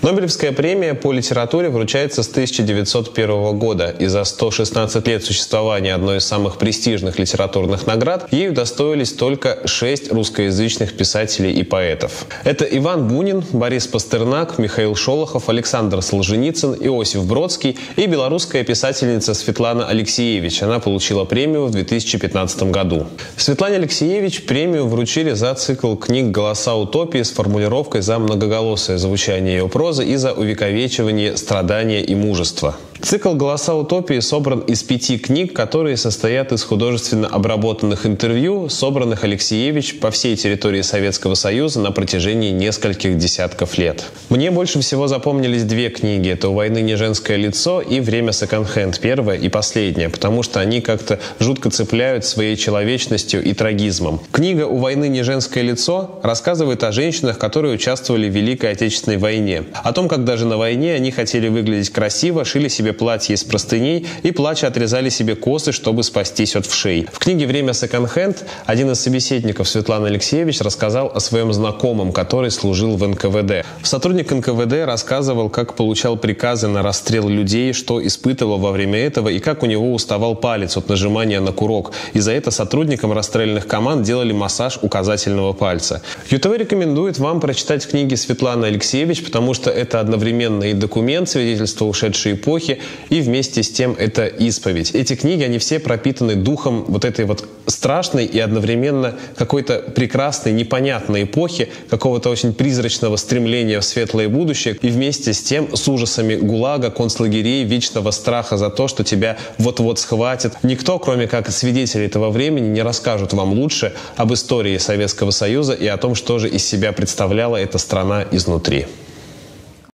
Нобелевская премия по литературе вручается с 1901 года, и за 116 лет существования одной из самых престижных литературных наград ею удостоились только 6 русскоязычных писателей и поэтов. Это Иван Бунин, Борис Пастернак, Михаил Шолохов, Александр Солженицын, Иосиф Бродский и белорусская писательница Светлана Алексиевич. Она получила премию в 2015 году. Светлане Алексиевич премию вручили за цикл книг «Голоса утопии» с формулировкой за многоголосое звучание ее прозы и за увековечивание страдания и мужества. Цикл «Голоса утопии» собран из 5 книг, которые состоят из художественно обработанных интервью, собранных Алексиевич по всей территории Советского Союза на протяжении нескольких десятков лет. Мне больше всего запомнились 2 книги. Это «У войны не женское лицо» и «Время секонд-хенд», первая и последняя, потому что они как-то жутко цепляют своей человечностью и трагизмом. Книга «У войны не женское лицо» рассказывает о женщинах, которые участвовали в Великой Отечественной войне. О том, как даже на войне они хотели выглядеть красиво, шили себе платья из простыней и, плача, отрезали себе косы, чтобы спастись от вшей. В книге «Время секонд-хенд» один из собеседников Светланы Алексиевич рассказал о своем знакомом, который служил в НКВД. Сотрудник НКВД рассказывал, как получал приказы на расстрел людей, что испытывал во время этого и как у него уставал палец от нажимания на курок. И за это сотрудникам расстрельных команд делали массаж указательного пальца. ЮТВ рекомендует вам прочитать книги Светланы Алексиевич, потому что это одновременно и документ, свидетельство ушедшей эпохи, и вместе с тем это исповедь. Эти книги, они все пропитаны духом вот этой вот страшной и одновременно какой-то прекрасной, непонятной эпохи, какого-то очень призрачного стремления в светлое будущее, и вместе с тем с ужасами ГУЛАГа, концлагерей, вечного страха за то, что тебя вот-вот схватят. Никто, кроме как свидетелей этого времени, не расскажет вам лучше об истории Советского Союза и о том, что же из себя представляла эта страна изнутри.